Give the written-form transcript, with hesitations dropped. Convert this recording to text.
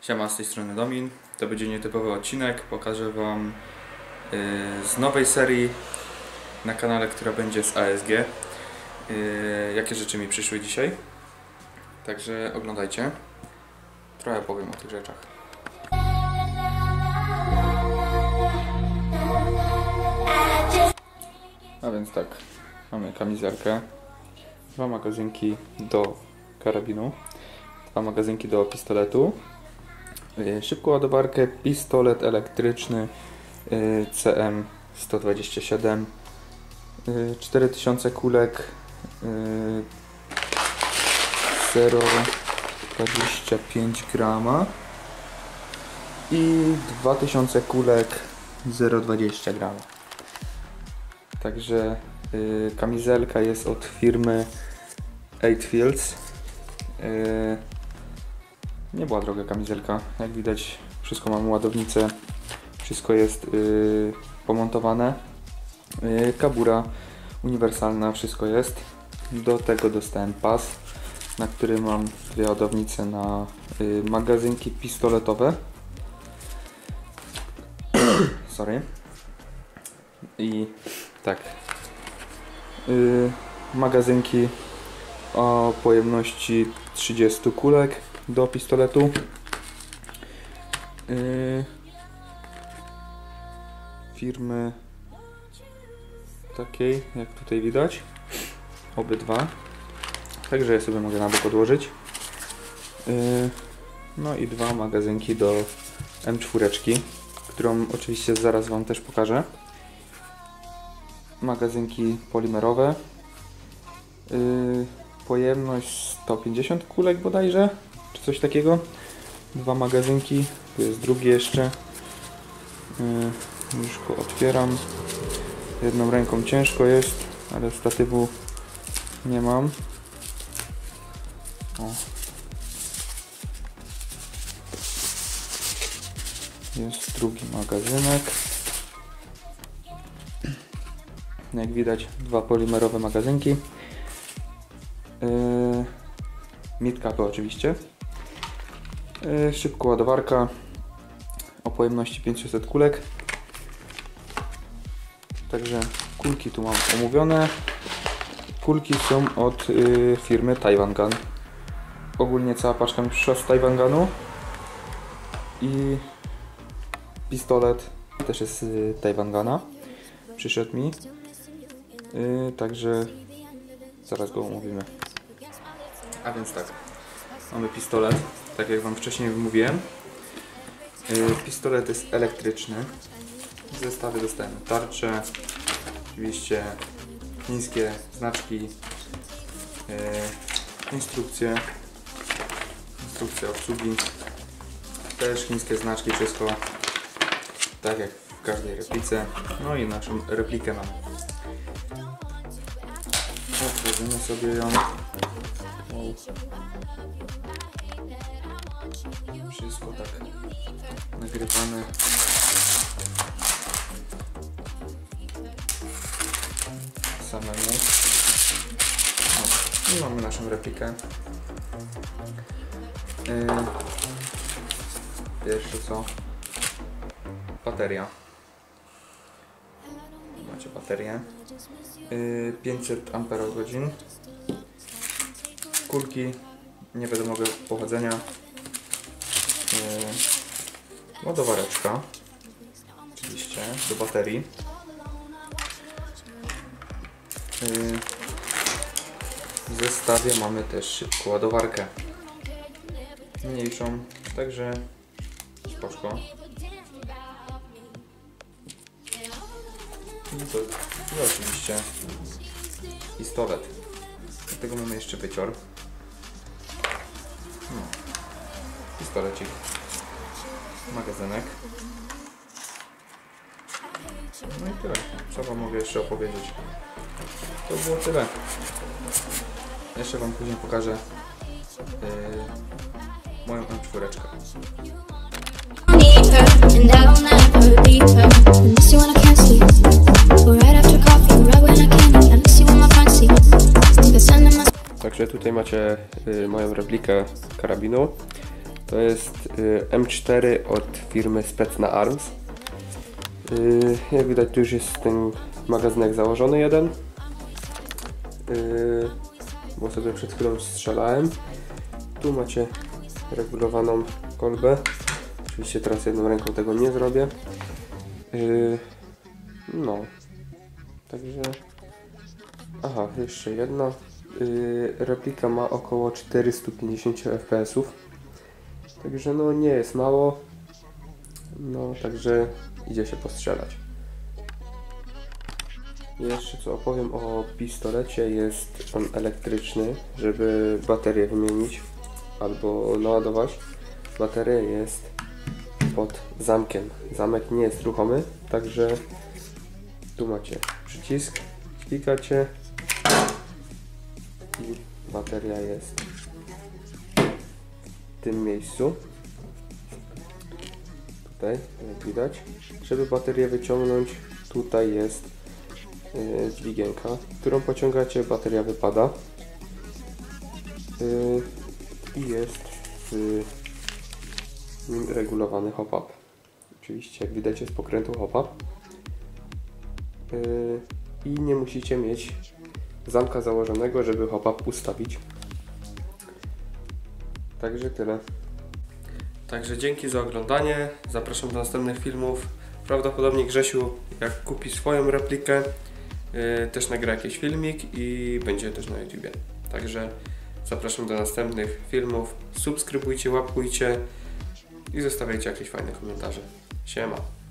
Siema, z tej strony Domin. To będzie nietypowy odcinek. Pokażę Wam z nowej serii na kanale, która będzie z ASG. Jakie rzeczy mi przyszły dzisiaj. Także oglądajcie. Trochę powiem o tych rzeczach. A więc tak, mamy kamizelkę, 2 magazynki do karabinu, 2 magazynki do pistoletu, szybką ładowarkę, pistolet elektryczny CM127, 4000 kulek, 0,25 grama i 2000 kulek 0,20 grama. Także kamizelka jest od firmy 8 Fields. Nie była droga kamizelka, jak widać wszystko mamy ładownicę, wszystko jest pomontowane. Kabura uniwersalna, wszystko jest. Do tego dostałem pas, na którym mam 2 ładownice na magazynki pistoletowe. Sorry. I tak, magazynki o pojemności 30 kulek do pistoletu. Firmy takiej, jak tutaj widać, obydwa. Także ja sobie mogę na bok odłożyć. No i 2 magazynki do M4, którą oczywiście zaraz Wam też pokażę. Magazynki polimerowe, pojemność 150 kulek bodajże, czy coś takiego. 2 magazynki, tu jest drugi jeszcze, już go otwieram, jedną ręką ciężko jest, ale statywu nie mam. O. Jest drugi magazynek. Jak widać, 2 polimerowe magazynki. Midcapy oczywiście. Szybka ładowarka o pojemności 500 kulek. Także kulki tu mam omówione. Kulki są od firmy Taiwan Gun. Ogólnie cała paczka mi przyszła z Taiwan Gunu. I pistolet też jest z Taiwan Guna. Przyszedł mi. Także zaraz go omówimy. A więc tak, mamy pistolet, tak jak Wam wcześniej mówiłem. Pistolet jest elektryczny. W zestawie dostałem tarczę, oczywiście chińskie znaczki, instrukcje obsługi, też chińskie znaczki, wszystko tak jak w każdej replice. No i naszą replikę mam. Otworzymy sobie ją. Wszystko tak nagrywane. Samemu. I mamy naszą replikę. Pierwsze co? Bateria. Macie baterię. 500 Ah. Kulki nie wiadomo pochodzenia. Ładowareczka oczywiście do baterii. W zestawie mamy też szybką ładowarkę mniejszą, także spoczko. I oczywiście pistolet. Do tego mamy jeszcze wycior. No. Pistolecik. Magazynek. No i tyle. Co Wam mogę jeszcze opowiedzieć? To było tyle. Jeszcze Wam później pokażę moją M4. Także tutaj macie moją replikę karabinu. To jest M4 od firmy Specna Arms. Jak widać, tu już jest ten magazynek założony jeden, bo sobie przed chwilą strzelałem. Tu macie regulowaną kolbę. Oczywiście teraz jedną ręką tego nie zrobię. No, także... Aha, jeszcze jedna. Replika ma około 450 fps. Także no nie jest mało. No, także idzie się postrzelać. Jeszcze co opowiem o pistolecie, jest on elektryczny, żeby baterię wymienić albo naładować. Bateria jest pod zamkiem. Zamek nie jest ruchomy, także tu macie przycisk, klikacie i bateria jest w tym miejscu. Tutaj, jak widać. Żeby baterię wyciągnąć, tutaj jest dźwigienka, którą pociągacie, bateria wypada. I jest regulowany hop-up. Oczywiście, jak widać, jest pokrętło hop-up. I nie musicie mieć zamka założonego, żeby hop-up ustawić. Także tyle. Także dzięki za oglądanie. Zapraszam do następnych filmów. Prawdopodobnie Grzesiu, jak kupi swoją replikę, też nagra jakiś filmik i będzie też na YouTubie. Także zapraszam do następnych filmów. Subskrybujcie, łapkujcie i zostawiajcie jakieś fajne komentarze. Siema!